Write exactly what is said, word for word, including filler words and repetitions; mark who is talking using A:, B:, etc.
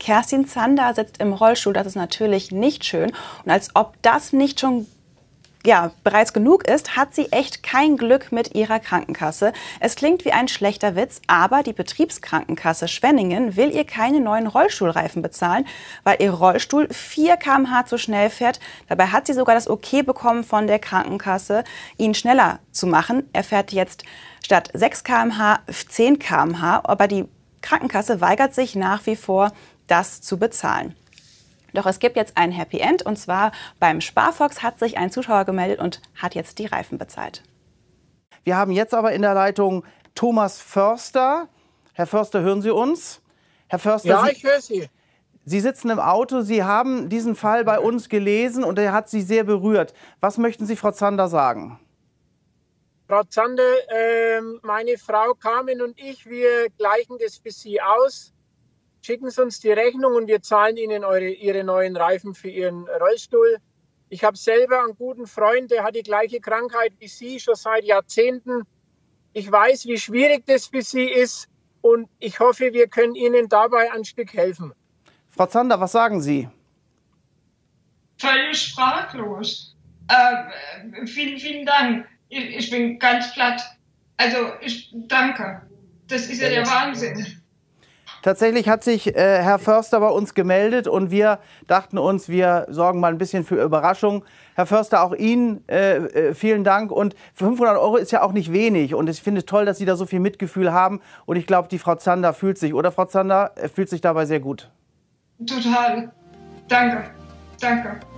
A: Kerstin Zander sitzt im Rollstuhl, das ist natürlich nicht schön. Und als ob das nicht schon ja, bereits genug ist, hat sie echt kein Glück mit ihrer Krankenkasse. Es klingt wie ein schlechter Witz, aber die Betriebskrankenkasse Schwenningen will ihr keine neuen Rollstuhlreifen bezahlen, weil ihr Rollstuhl vier Kilometer pro Stunde zu schnell fährt. Dabei hat sie sogar das Okay bekommen von der Krankenkasse, ihn schneller zu machen. Er fährt jetzt statt sechs Kilometer pro Stunde zehn Kilometer pro Stunde, aber die Krankenkasse weigert sich nach wie vor, das zu bezahlen. Doch es gibt jetzt ein Happy End, und zwar beim Sparfox hat sich ein Zuschauer gemeldet und hat jetzt die Reifen bezahlt.
B: Wir haben jetzt aber in der Leitung Thomas Förster. Herr Förster, hören Sie uns? Herr Förster,
C: ja,
B: Sie,
C: ich höre Sie.
B: Sie sitzen im Auto, Sie haben diesen Fall bei uns gelesen und er hat Sie sehr berührt. Was möchten Sie Frau Zander sagen?
C: Frau Zander, äh, meine Frau Carmen und ich, wir gleichen das für Sie aus. Schicken Sie uns die Rechnung und wir zahlen Ihnen eure, Ihre neuen Reifen für Ihren Rollstuhl. Ich habe selber einen guten Freund, der hat die gleiche Krankheit wie Sie, schon seit Jahrzehnten. Ich weiß, wie schwierig das für Sie ist und ich hoffe, wir können Ihnen dabei ein Stück helfen.
B: Frau Zander, was sagen Sie?
D: Völlig sprachlos. Äh, vielen, vielen Dank. Ich, ich bin ganz platt. Also, ich danke. Das ist ja der Wahnsinn.
B: Tatsächlich hat sich äh, Herr Förster bei uns gemeldet und wir dachten uns, wir sorgen mal ein bisschen für Überraschung. Herr Förster, auch Ihnen äh, äh, vielen Dank. Und fünfhundert Euro ist ja auch nicht wenig. Und ich finde es toll, dass Sie da so viel Mitgefühl haben. Und ich glaube, die Frau Zander fühlt sich, oder Frau Zander, fühlt sich dabei sehr gut.
D: Total. Danke. Danke.